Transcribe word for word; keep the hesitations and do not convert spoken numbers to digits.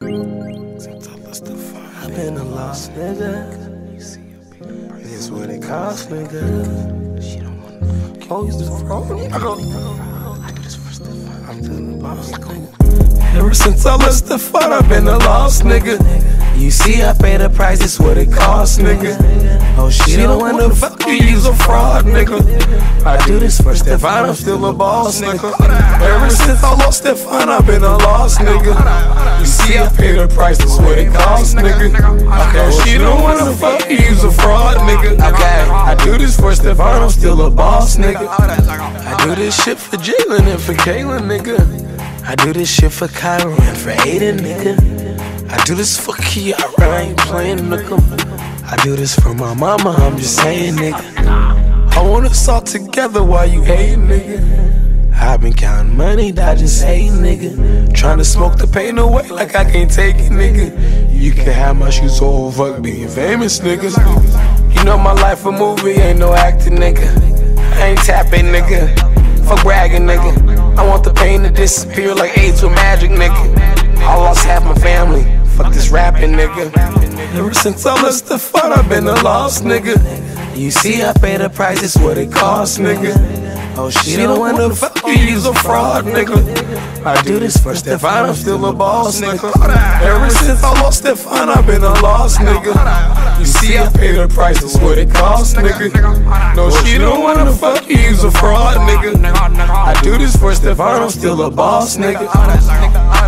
I've been a lost nigga. This is what it costs, nigga. Oh, you just fraud me? I go. I'm the boss, nigga. Ever since I left Stephon, I've been a lost nigga. You see, I pay the price, it's what it costs, nigga. Oh, she don't wanna fuck you, you's a fraud, nigga. I do this for Stephon, I'm still a boss, nigga. Ever since I lost Stephon, I've been a lost nigga. You see, I pay the price, it's what it costs, nigga. Okay, she don't wanna fuck you, you's a fraud, nigga. Okay, I do this for Stephon, I'm still a boss, nigga. I do this shit for Jalen and for Kaylin, nigga. I do this shit for Kyra and for Aiden, nigga. I do this for Kiara, I ain't playing, nigga. I do this for my mama, I'm just saying, nigga. I want us all together while you hating, nigga. I've been counting money, dodging hating, nigga. Trying to smoke the pain away like I can't take it, nigga. You can have my shoes all fuck being famous, nigga. You know my life a movie, ain't no acting, nigga. I ain't tapping, nigga. Fuck bragging, nigga. I want the pain to disappear like AIDS with magic, nigga. I lost half my family. Fuck this rapping, nigga. Ever since I left Stephon, I've been a lost nigga. You see, I pay the price, it's what it costs, nigga. Oh, she don't wanna fuck you, you's a fraud, nigga. I do this for Stephon, I'm still a boss, nigga. Ever since I lost Stephon, I've been a lost nigga. You see, I pay the price, it's what it costs, nigga. No, she don't wanna fuck you, you's a fraud, nigga. I do this for Stephon, I'm still a boss, nigga.